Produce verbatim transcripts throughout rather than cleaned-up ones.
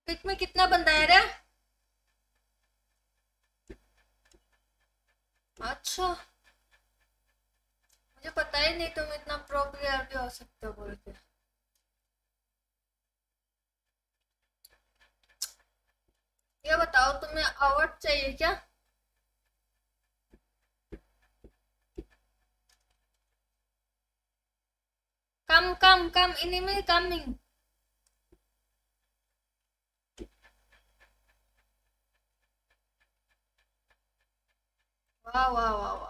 Pick में कितना बंदा है रे? अच्छा, मुझे पता ही नहीं तुम इतना प्रो प्लेयर भी हो सकते हो बोल के। ये बताओ तुम्हें अवार्ड चाहिए क्या? Come come come enemy coming. वाह वाह वाह वाह,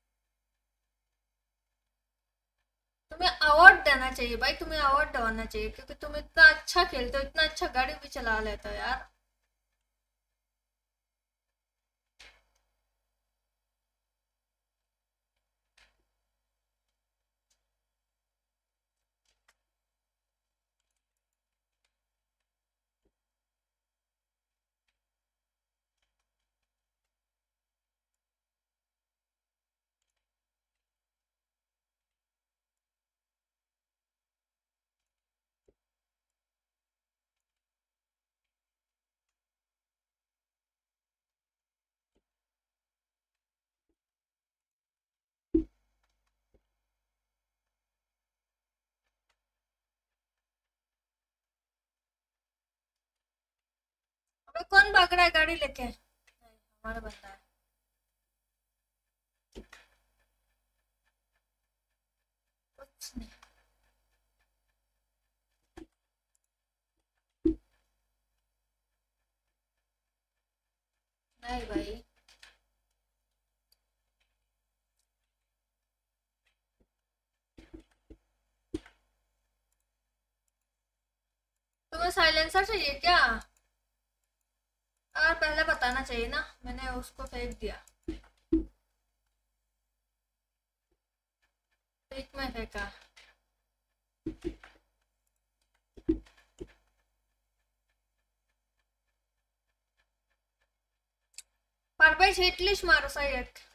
तुम्हें अवार्ड देना चाहिए भाई, तुम्हें अवार्ड दिलाना चाहिए क्योंकि तुम इतना अच्छा खेलते हो, इतना अच्छा गाड़ी भी चला लेते हो यार। अबे कौन भाग रहा है गाड़ी लेके? नहीं, हमारा बंदा है। कुछ नहीं। नहीं भाई, तुम्हें साइलेंसर चाहिए क्या? यार पहले बताना चाहिए ना, मैंने उसको फेंक दिया। फेंक में फेंका। पर भाई हिटलिश मारो सही एक।